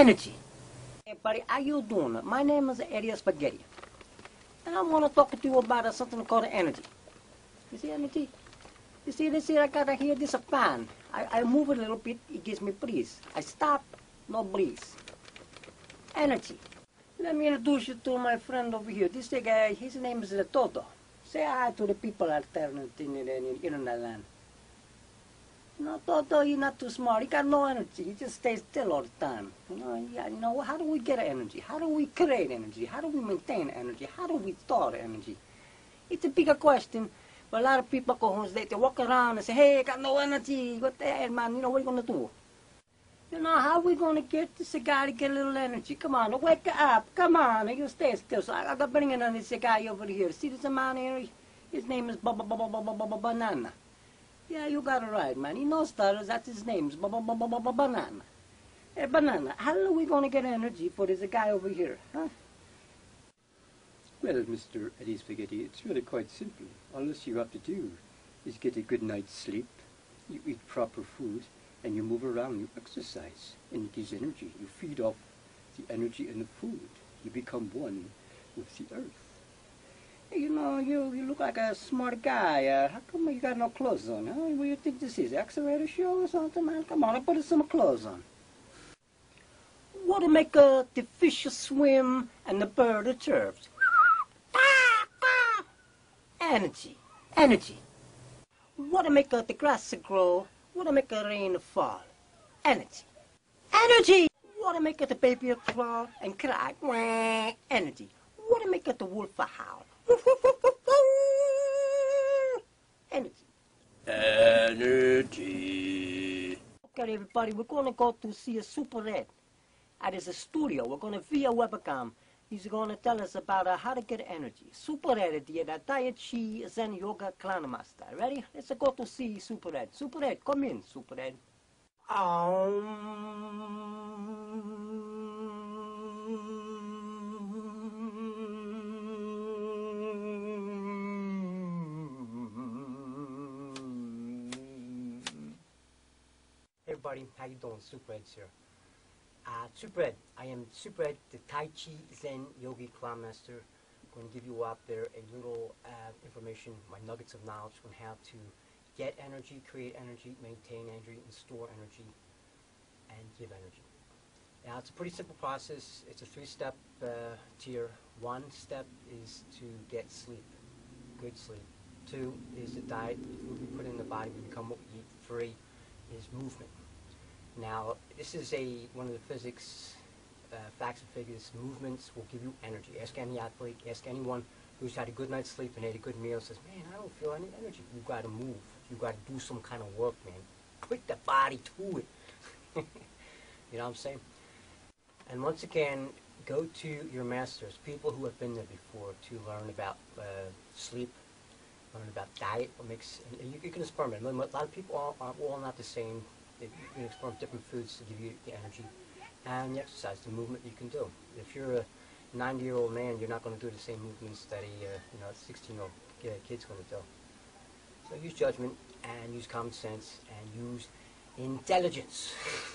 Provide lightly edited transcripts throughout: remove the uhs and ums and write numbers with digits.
Energy. Hey buddy, how you doing? My name is Eddie Spaghetti. And I want to talk to you about something called energy. You see energy? You see this here, I got here, this a fan. I move it a little bit, it gives me breeze. I stop, no breeze. Energy. Let me introduce you to my friend over here. This guy, his name is Toto. Say hi to the people out there in the internet land. No, Toto, he's not too smart. He got no energy. He just stays still all the time. How do we get energy? How do we create energy? How do we maintain energy? How do we store energy? It's a bigger question. But a lot of people go home, they walk around and say, hey, I got no energy. What the hell, man? What are you going to do? How are we going to get this guy to get a little energy? Come on, wake up. Come on. You stay still. So I got to bring in on this guy over here. See this man here? His name is Banana. Yeah, you got it right, man. He knows stutters. That's his name. Banana. Hey, Banana, how are we going to get energy for this guy over here, huh? Well, Mr. Eddie Spaghetti, it's really quite simple. All you have to do is get a good night's sleep, you eat proper food, and you move around, you exercise, and it gives energy. You feed off the energy in the food. You become one with the earth. Hey, you look like a smart guy. How come you got no clothes on, huh? What do you think this is, X-rated show or something, man? Come on, I put some clothes on. What to make the fish swim and the bird chirps? Energy. Energy. What to make the grass grow? What to make the rain fall? Energy. Energy. What to make the baby crawl and cry? Energy. What to make the wolf howl? Energy. Energy. Okay, everybody, we're going to go to see a Super Ed at his studio. We're going to via webcam. He's going to tell us about how to get energy. Super Ed, the Tai Chi Zen Yoga Clan Master. Ready? Let's go to see Super Ed. Super Ed, come in, Super Ed. Hey everybody, how you doing? Super Ed's here. Super Ed, I am Super Ed, the Tai Chi Zen Yogi Clan Master. I'm going to give you out there a little information, my nuggets of knowledge on how to get energy, create energy, maintain energy, and store energy, and give energy. Now, it's a pretty simple process. It's a three-step tier. One step is to get sleep, good sleep. Two is the diet, the food we put in the body, we become what we eat. Three is movement. Now, this is one of the physics facts and figures. Movements will give you energy. Ask any athlete, ask anyone who's had a good night's sleep and ate a good meal, says, man, I don't feel any energy. You've got to move. You've got to do some kind of work, man. Put the body to it. You know what I'm saying? And once again, go to your masters, people who have been there before, to learn about sleep, learn about diet, what makes, and you can experiment. A lot of people are all not the same. You can experiment different foods to give you the energy, and the exercise, the movement you can do. If you're a 90-year-old man, you're not going to do the same movements that a 16-year-old kid's going to do. So use judgment, and use common sense, and use intelligence.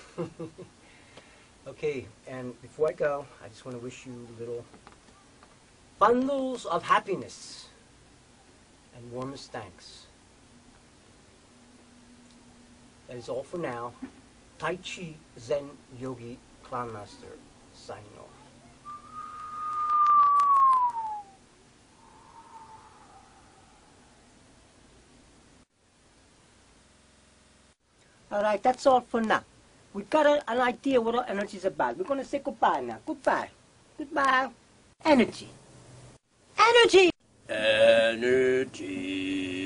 Okay, and before I go, I just want to wish you little bundles of happiness and warmest thanks. That is all for now. Tai Chi Zen Yogi Clan Master signing off. Alright, that's all for now. We got an idea what our energy is about. We're going to say goodbye now. Goodbye. Goodbye. Energy. Energy! Energy.